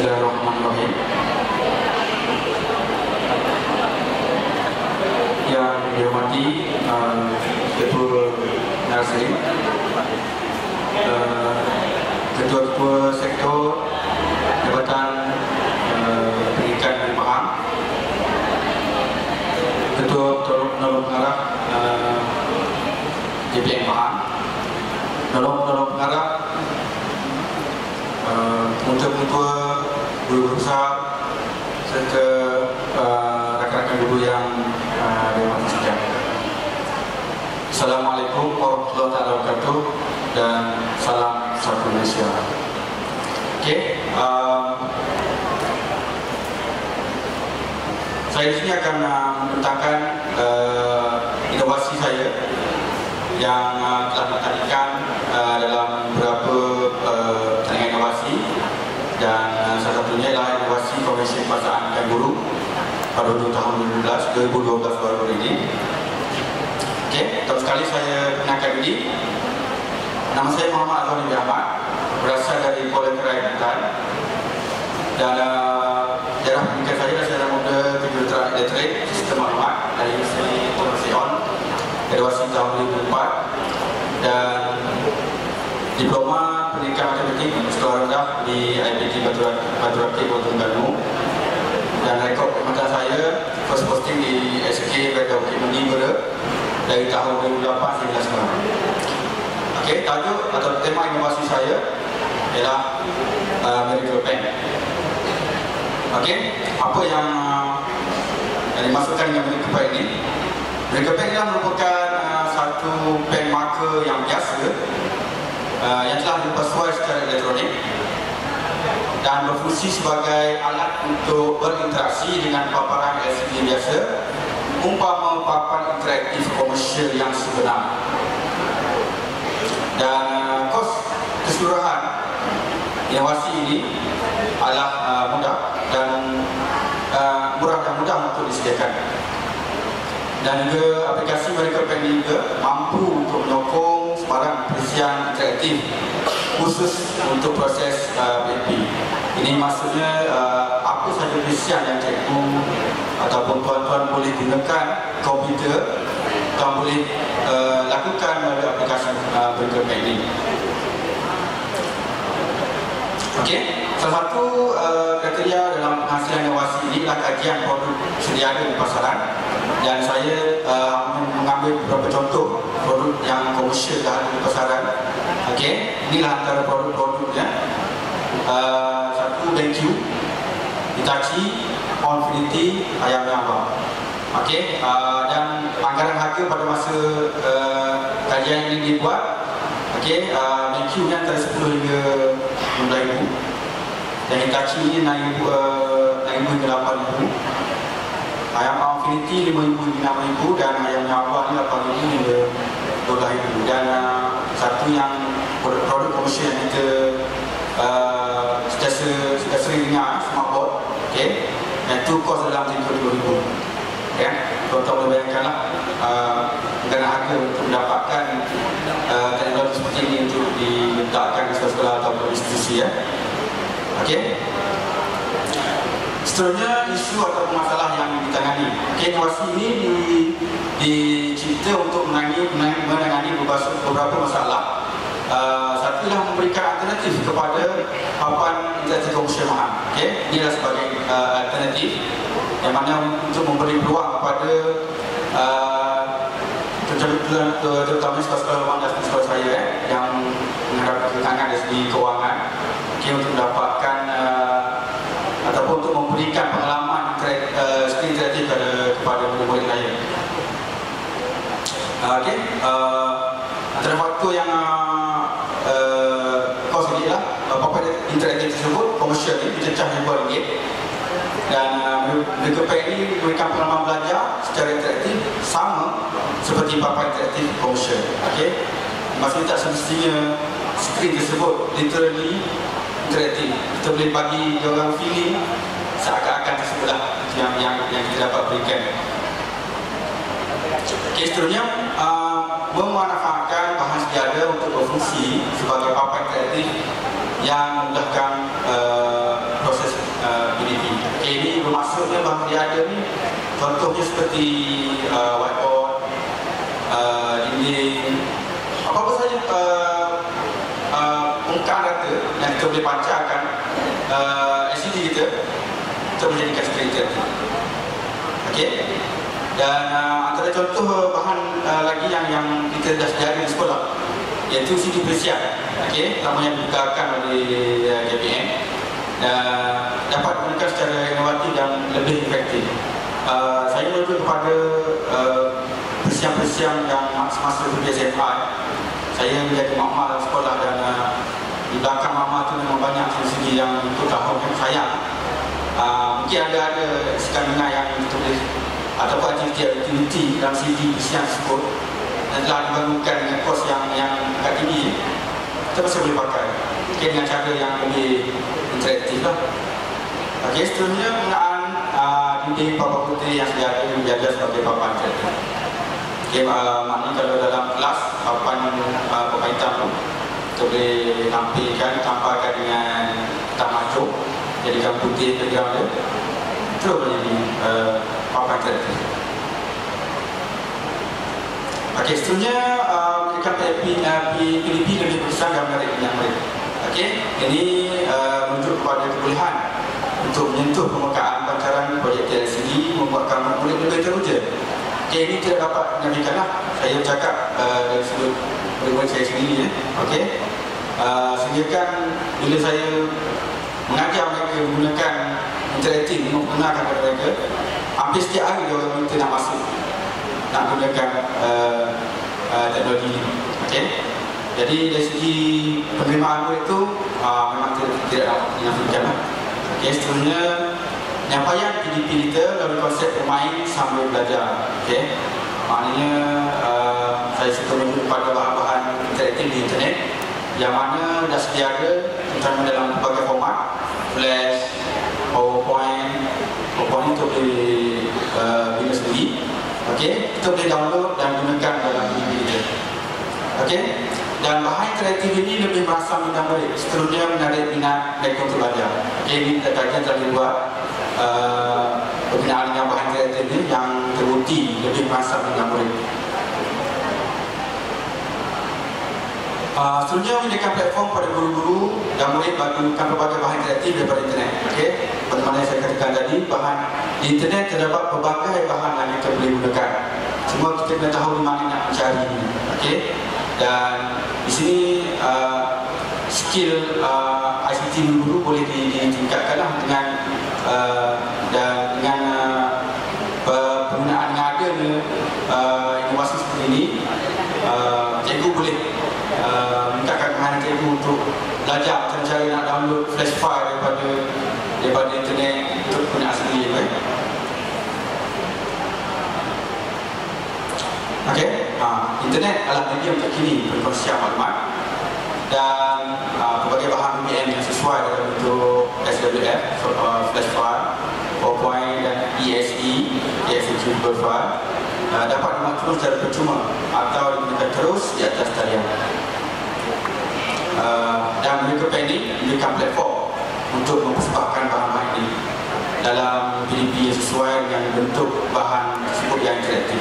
Bismillahirrahmanirrahim. Yang dihormati Ketua Narasri, Ketua-Ketua Sektor Jabatan Pendidikan dan Pahang, Ketua Penolong Pengarah JPN Pahang, Penolong Pengarah, Ketua Guru Besar, serta rakan-rakan guru yang dihormati sekalian. Assalamualaikum warahmatullahi wabarakatuh dan salam satu Malaysia. Okey, saya di sini akan membentangkan inovasi saya yang telah ditandingkan dalam beberapa pertandingan inovasi, dan salah satunya adalah inovasi Komisi Pelaksanaan Ikan Guru pada tahun 2012 baru ini. Okey, pertama sekali saya kenalkan diri. Nama saya Muhammad Azwar bin Ahmad, berasal dari Kuala Kerai, Kelantan, dan daerah pendidikan saya adalah Sarjana Muda Kejuruteraan Elektrik Sistem Maklumat dari Universiti Thomas Leon, graduasi tahun 2004, dan Diploma Pendidikan Matematik Sekolah Rendah di IPT Batu Akik, Kota Terengganu, dan rekod perkhidmatan saya first posting di SK Batu Akik Menibera dari tahun 2008 hingga sekarang. Okey, tajuk atau tema inovasi saya ialah Miracle Pen. Okey, apa yang dimasukkan dengan Miracle Pen ini? Miracle Pen adalah merupakan satu pen marker yang biasa yang telah dipersuai secara elektronik dan berfungsi sebagai alat untuk berinteraksi dengan paparan LCD biasa, umpama paparan interaktif komersial yang sebenar. Dan kos keseluruhan inovasi ini adalah murah dan mudah untuk disediakan. Dan juga aplikasi Miracle Pen ini juga mampu untuk menyokong sebarang perisian interaktif khusus untuk proses BP. Ini maksudnya apa sahaja perisian yang cikgu ataupun tuan-tuan boleh gunakan komputer, tuan boleh lakukan melalui aplikasi Miracle Pen ini. Okey, salah satu kriteria dalam penghasilan inovasi ini adalah kajian produk sedia ada di pasaran, dan saya mengambil beberapa contoh produk yang komersial dah ada di pasaran. Okey, inilah antara produk-produknya. Satu, BenQ, Hitachi, Onfinity, Ayam Yamba. Okey, dan anggaran harga pada masa kajian ini dibuat, okey, BenQ ni antara 10 hingga 15,000, dan Hitachi ni 6,000 hingga 8,000, Ayam Onfinity 5,000 hingga 6,000, dan Ayam Yamba ni 8,000 hingga 12,000. Dan satu yang produk komersial yang kita sudah sering dengar, smartboard, okey, yang tu kos dalam 20,000. Ya, tuan-tuan boleh bayangkanlah anggaran harga untuk mendapatkan teknologi seperti ini untuk diletakkan di sekolah atau institusi, ya. Okey. Seterusnya, isu atau masalah yang ditangani. Okey, inovasi ini dicipta untuk menangani beberapa masalah. Satu adalah memberikan alternatif kepada papan interaktif komersial mahal. Okey, ini adalah sebagai alternatif yang mana untuk memberi peluang kepada terutama sekolah-sekolah rumah dan sekolah saya yang menghadapi kekangan dari segi kewangan, okay, untuk mendapatkan ataupun untuk memberikan pengalaman skrin interaktif kepada murid-murid saya. Okey, antara faktor yang kos ini adalah papan interaktif tersebut komersial ini dicecah RM5, dan Miracle Pen ini memberikan pengalaman belajar secara interaktif sama seperti papan interaktif komersial. Okey, maksudnya tak semestinya skrin tersebut literally interaktif. Kita boleh bagi orang feeling seakan-akan tersebutlah yang kita dapat berikan. Okey, seterusnya memanfaatkan bahan sedia ada untuk berfungsi sebagai papan interaktif yang memudahkan proses Okay, ini bermaksudnya bahan dia ada ni contohnya seperti whiteboard, dinding, apa-apa saja permukaan rata yang kita boleh pancarkan LCD kita menjadikan screen interactive. Okey. Dan antara contoh bahan lagi yang kita dah sedia di sekolah iaitu CD persiap. Okey, nama yang digunakan oleh KPM dapat digunakan secara inovatif dan lebih efektif. Saya merujuk kepada persiang-persiang yang semasa pergi SMA. Saya menjadi makmal sekolah dan di belakang makmal tu memang banyak segi yang untuk tahun yang sayang. Mungkin ada sekandungan yang ditulis ataupun aktiviti dalam CD persiang tersebut dan telah dibangunkan dengan kos yang agak tinggi. Kita masih boleh pakai dengan cara yang lebih interaktif lah. Okey, seterusnya penggunaan dinding papan putih yang sedia ada menjaga sebagai papan interaktif. Okey, maknanya kalau dalam kelas papan hitam tu kita boleh tampilkan dengan hitam majuk, jadikan putih background dia, terus menjadi papan interaktif. Okey, seterusnya memberikan PDP lebih besar dan menarik minat mereka. Okey, ini merujuk kepada kebolehan untuk menyentuh permukaan pancaran projektor LCD membuatkan murid lebih teruja. Okey, ini tidak dapat dinamakan lah. Saya bercakap dari sudut murid saya sendiri. Okey, sehingga bila saya mengajar mereka menggunakan interaktif, menggunakan kepada mereka, hampir setiap hari dia orang minta nak masuk, nak gunakan teknologi ini. Okay? Jadi dari segi penerimaan murid itu memang tidak dapat dinafikan. Okay, seterusnya penyampaian PDP kita melalui konsep bermain sambil belajar. Okay? Maknanya saya suka merujuk kepada bahan-bahan interaktif di internet yang mana dah sedia ada terutama dalam berbagai format, Flash, PowerPoint itu boleh bina sendiri. Okey, kita boleh download dan gunakan dalam PDP kita. Okey, dan bahan interaktif ini lebih merangsang minat murid, seterusnya menarik minat mereka untuk belajar. Okey, ini kajian telah dibuat pembinaan dengan bahan interaktif ini yang terbukti lebih merangsang minat murid. Seterusnya menyediakan platform pada guru-guru dan murid bagi menggunakan pelbagai bahan interaktif daripada internet. Okey, bagaimana saya katakan tadi, bahan di internet terdapat pelbagai bahan yang kita boleh gunakan. Semua kita kena tahu di mana nak mencari. Okey, dan di sini skill ICT guru boleh ditingkatkanlah dengan penggunaan yang ada inovasi seperti ini. Cikgu boleh meningkatkan kemahiran cikgu untuk belajar macam cara nak download flash file daripada internet untuk penggunaan sendiri. Okey, internet adalah medium terkini perkongsian maklumat dan pelbagai bahan BBM yang sesuai dalam bentuk SWF, flash file, PowerPoint dan executable file dapat dimaklumkan secara percuma atau digunakan terus di atas talian. Dan mereka pending memberikan platform untuk mempersembahkan bahan-bahan ini dalam PDP yang sesuai dengan bentuk bahan tersebut yang interaktif.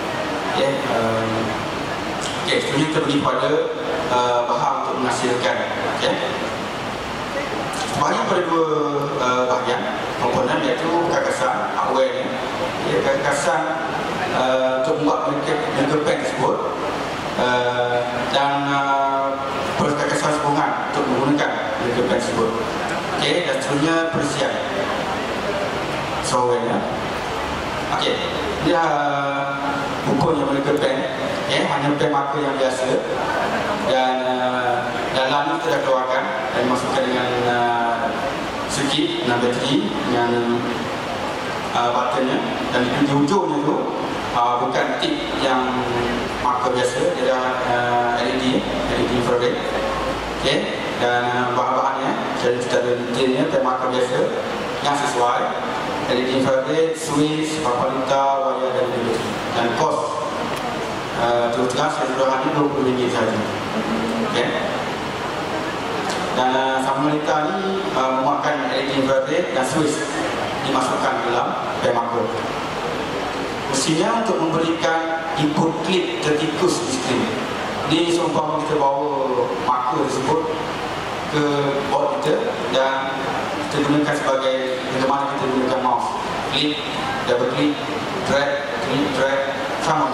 Okay, seterusnya kita pergi pada bahan untuk menghasilkan. Okay. Bahagian pada dua bahagian komponen, iaitu gagasan hardware ni. Gagasan untuk membuat medical pen tersebut dan gagasan sambungan untuk menggunakan medical pen tersebut. Okay, dan seterusnya perisian software. Okay, dia bukunya medical pen, hanya pen marker yang biasa, dan dalam ni kita dah keluarkan dan dimasukkan dengan sirkuit, dengan bateri, dengan buttonnya, dan di ujungnya tu bukan tip yang marker biasa, dia dah LED infrared. Okay, dan bahan-bahannya jadi secara detailnya pen marker biasa yang sesuai, LED infrared, switch, papan litar, wire dan bateri. Dan kos terus terang seluruhannya RM20 sahaja. Okay. Dan sambungan litar ni memuatkan LED infrared dan switch dimasukkan dalam marker. Mestinya untuk memberikan input klip tertikus di skrin. Ini seumpama kita bawa marker tersebut ke board kita dan kita gunakan sebagai bagaimana kita gunakan mouse. Klik, double klik, drag, sama.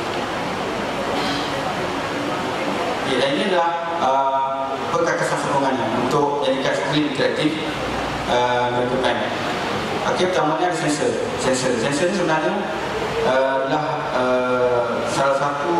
Okay, dan ini adalah perkakasan sambungannya untuk jadikan skrin interaktif Miracle Pen. Okay, pertamanya ada sensor. Sensor ni sebenarnya adalah salah satu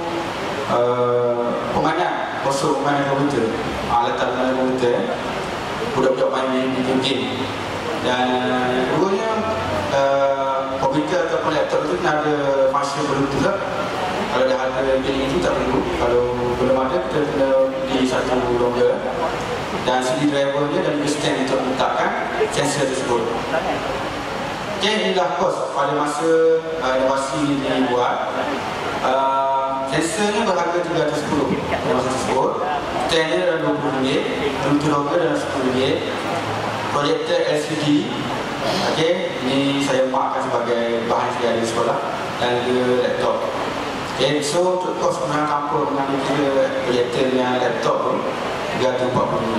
pemandang kosong pemandang komputer, alat pemandang komputer, budak-budak main di game. Dan yang keduanya, komputer ataupun laptop itu kena ada function Bluetooth lah. Kalau dah ada bilik itu tak perlu. Kalau belum ada, kita kena beli satu dongle dan CD drivernya dan juga stand untuk meletakkan sensor tersebut. Okay, inilah kos pada masa inovasi ini dibuat. Sensornya berharga RM310 pada masa tersebut. Standnya dalam RM20, Bluetooth dongle dalam RM10. Projektor LCD, okay, ini saya makkan sebagai bahan sedia di sekolah dan juga laptop. Okay, so untuk kos mengenai tanpa mengambil kira projektor dengan laptop pun RM340.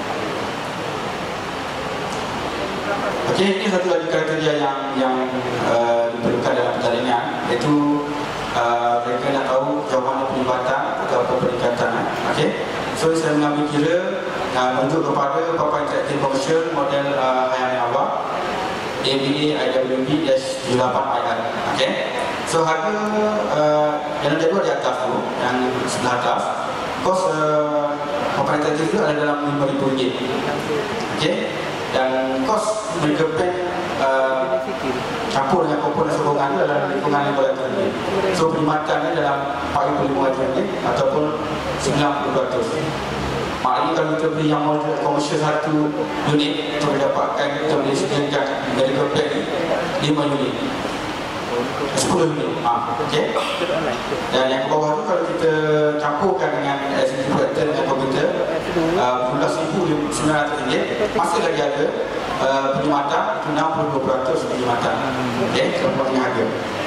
Okay, ini satu lagi kriteria yang diperlukan dalam pertandingan, iaitu mereka nak tahu jawapan pelibatan atau peningkatan. Okay, so saya mengambil kira merujuk kepada papan interaktif komersial model Hayami Awak ABA IWB-78IR. Okay, so harga yang jadual di atas tu, yang sebelah atas, kos papan interaktif itu ada dalam RM5,000. Okay, dan kos Miracle Pen campur dengan komponen sokongan itu dalam lingkungan RM500. So perkhidmatannya dalam RM45,000 ataupun 90%. Maknanya kalau kita beli yang model komersial satu unit untuk mendapatkan, kita boleh sediakan Miracle Pen ni 5 unit, 10 unit. Okay. Dan yang ke bawah tu kalau kita campurkan dengan LCD projector dengan komputer, RM12,900 masih lagi ada perkhidmatan itu 62% perkhidmatan. Okay, sama dengan harga.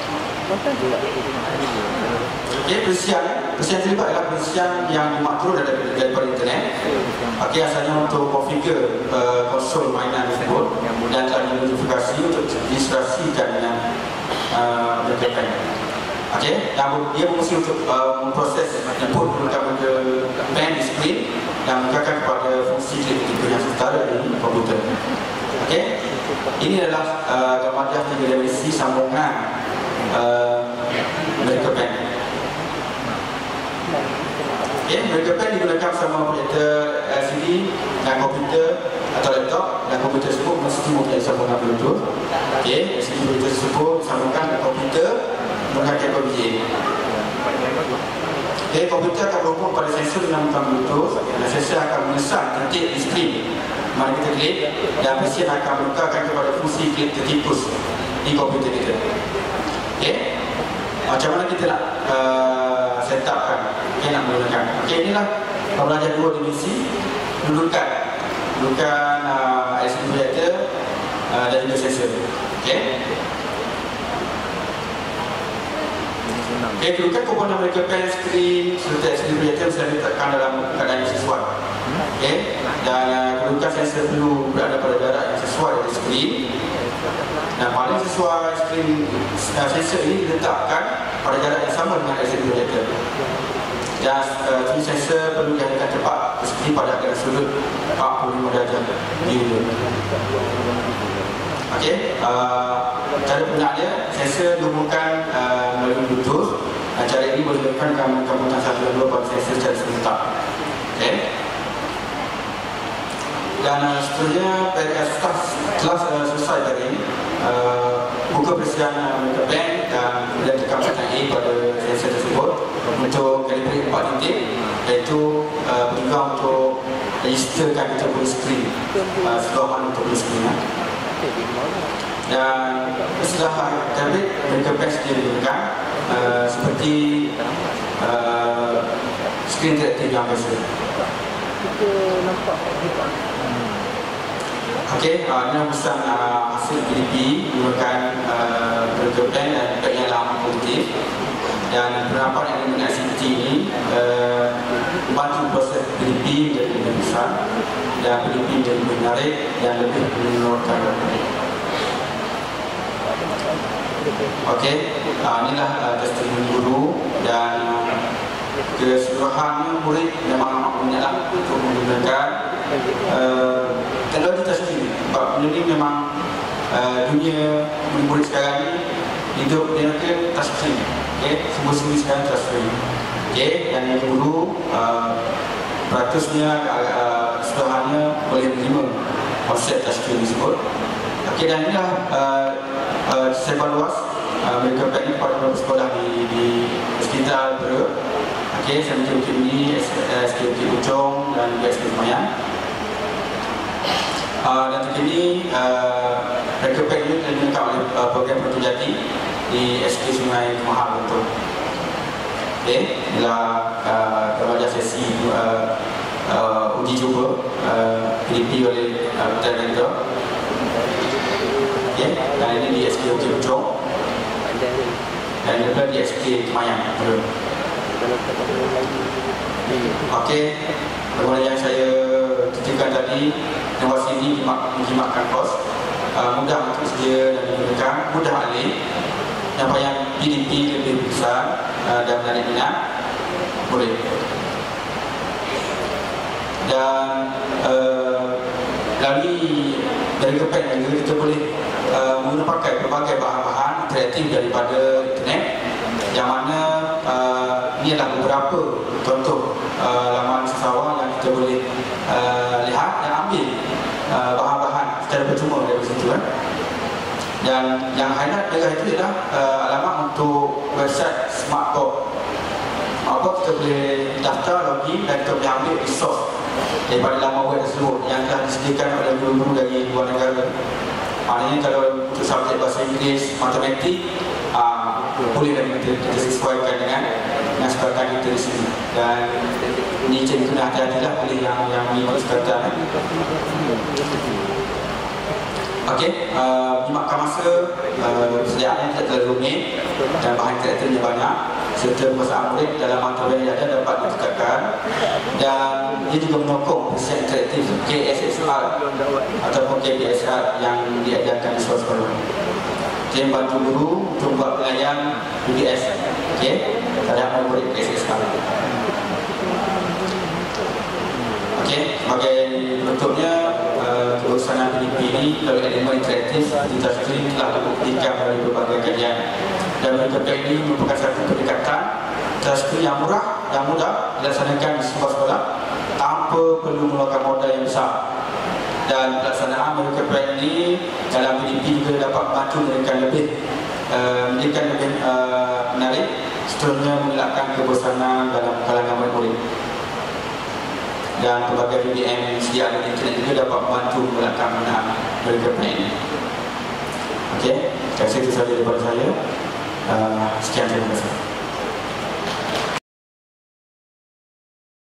Okay, perisian terlibat adalah perisian yang dimakro daripada internet. Okay, asalnya untuk configure konsol mainan tersebut dan telah dimodifikasi untuk diilustrasikan dengan Miracle Pen. Okay, dan dia berfungsi untuk memproses input menggunakan pen di screen dan menggunakan kepada fungsi klik yang setara di komputer. Okay, ini adalah gambar 3 dimensi sambungan Miracle Pen. Okay, Miracle Pen digunakan bersama projektor LCD dan komputer atau laptop, dan komputer tersebut mesti mempunyai sambungan Bluetooth. Okay, LCD projector tersebut disambungkan dengan komputer menggunakan kabel VGA. Okay, komputer akan berhubung pada sensor dinamakan Bluetooth dan sensor akan mengesan titik di skrin mana kita klik, dan mesin akan menukarkan kepada fungsi klik tertikus di komputer kita. Okay, macam mana kita nak set upkan, okay, nak menggunakan. Okay, inilah pembelajaran 2 dimensi dudukan LCD projector dan juga sensor. Okay. Okay, dudukan komponen Miracle Pen screen serta LCD projector bisa diletakkan dalam keadaan yang sesuai. Okay, dan kedudukan sensor perlu berada pada jarak yang sesuai dari skrin. Dan paling sesuai skrin sensor ini diletakkan pada jarak yang sama dengan LCD projector. Dan sensor perlu diadakan tepat seperti pada akar sudut 45 darjah di ujung. Okey, cara penggunaannya, sensor dihubungkan melalui Bluetooth. Cara ini boleh dilakukan dengan penggunaan 1 dan 2 pada sensor secara serentak. Okey. Dan seterusnya telah selesai tadi buka perisian Miracle Pen dan kemudian tekan butang A pada sensor tersebut untuk kalibrate 4 titik, iaitu peluang untuk registerkan kita punya skrin, seluruh mana untuk punya skrin. Dan setelah kalibrate, Miracle Pen sendiri digunakan seperti skrin interaktif yang biasa. Okey, ini urusan hasil PDP menggunakan program plan dan yang lama positif. Dan penerapan yang menggunakan CPT ini membantu proses PDP menjadi lebih besar dan PDP menjadi lebih menarik dan lebih menurunkan rapid. Okey, inilah testimoni guru dan keseluruhannya murid memang banyaklah untuk menggunakan teknologi touchscreen. Sebab benda ni memang dunia murid sekarang ni hidup dia ke touchscreen. Okey, semua sekarang touchscreen. Okey, dan yang guru peratusnya keseluruhannya boleh menerima konsep touchscreen tersebut. Okey, dan inilah sebar luas mereka bagi kepada beberapa sekolah di sekitar Perth. Okey, saya menunjuk ini SKUK Puchong dan juga SKUK Semayang. Dan terkini mereka bagi ini dilengkapi oleh program Pertu Jati di SK Sungai Kemahal Guntur. Okey, inilah pelajar sesi uji cuba PDP oleh Hotel Vendor. Okey, dan ini di SKUK Puchong dan juga di SK Semayang. Okey, bagaimana yang saya ceritakan tadi, inovasi ini menjimatkan kos, mudah untuk sedia dan digunakan, mudah alih, penyampaian PDP lebih besar dan menarik minat, boleh. Dan melalui dari kepen juga kita boleh menggunakan berbagai bahan-bahan interaktif daripada internet, yang mana ini adalah beberapa contoh laman sesawang yang kita boleh lihat dan ambil bahan-bahan secara percuma dari situ kan. Dan yang highlight dari itu adalah alamat untuk website Smartboard. Smartboard kita boleh daftar, login dan kita boleh ambil resource daripada laman web tersebut yang telah disediakan oleh guru-guru dari luar negara. Maknanya kalau untuk subjek bahasa Inggeris, matematik, boleh dan kita sesuaikan dengan sebarkan kita di sini. Dan ini cikgu kena hati-hatilah pilih yang mengikut sebarkan. Okey, menyimakkan masa, persediaannya tidak terlalu rumit dan bahan interaktifnya banyak, serta permasalahan murid dalam materi yang ada dapat ditingkatkan. Dan dia juga menyokong persediaan interaktif KSSR ataupun KPSR yang diajarkan di sekolah-sekolah. Dia membantu guru untuk buat pelayan UDS, okey, terhadap murid KSSR. Okey, sebagai bentuknya kebesaran PDP ini melalui elemen interaktif di touchscreen telah dibuktikan melalui berbagai kajian. Dan metode ini merupakan satu pendekatan touchscreen yang murah dan mudah dilaksanakan di sebuah sekolah tanpa perlu mengeluarkan modal yang besar. Dan pelaksanaan mereka ini dalam PDP juga dapat membantu mereka lebih menarik, seterusnya mengelakkan kebosanan dalam kalangan murid-murid. Dan pelbagai BBM sediaan di internet juga dapat membantu mengelakkan penggunaan mereka ini. Okey, terima kasih itu sahaja daripada saya. Sekian, terima kasih.